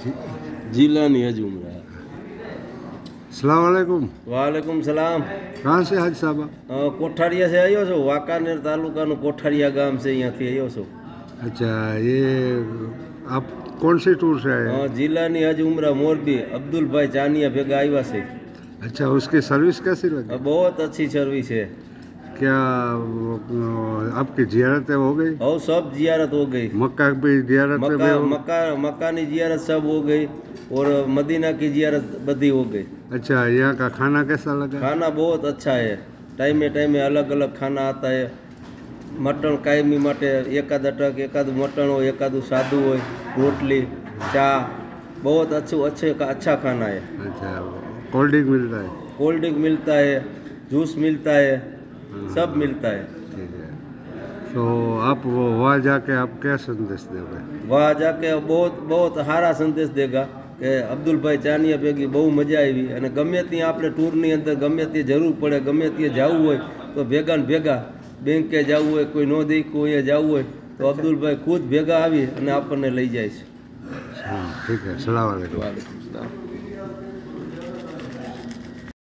जिलानी हज उम्र। अस्सलाम वालेकुम। वालेकुम सलाम। कहाँ से हाजी साहब? कोठारिया से आयो छो, वाकानेर तालुका नो कोठारिया गाम से यहाँ थी आयो छो। अच्छा, ये आप कौन से टूर से आए? जिलानी हज उम्र मोरबी अब्दुल भाई चानिया भेगा आया से। अच्छा, उसकी सर्विस कैसी लगी? बहुत अच्छी सर्विस है। क्या आपकी जियारत हो गई? और सब जियारत हो गई। मक्का की जियारत मक्कानी जियारत सब हो गई और मदीना की जियारत बदी हो गई। अच्छा, यहाँ का खाना कैसा लगा? खाना बहुत अच्छा है। टाइम में अलग अलग खाना आता है। मटन कायमी माटे एकाद अटक एकाद मटन हो एकाद सादू हो रोटली चा बहुत अच्छा खाना है। अच्छा, कोल्ड ड्रिंक मिलता है? कोल्ड ड्रिंक मिलता है, जूस मिलता है, सब मिलता है। ठीक है। तो आप वहाँ जाके आप क्या संदेश देंगे? वहाँ जाके बहुत सारा संदेश देगा कि अब्दुल भाई चानिया भेगी बहु मजा आई और गमे ત્યાં આપણે ટૂરની અંદર ગમે તે જરૂર પડે ગમે તે જવું હોય તો ભેગા ને ભેગા બેંકે જવું હોય કોઈ નો દેખું હોય જવું હોય તો અબ્દુલ ભાઈ ખુદ ભેગા આવી અને આપણને લઈ જાય છે। ठीक है, सलाम वालेकुम। वालेकुम सलाम।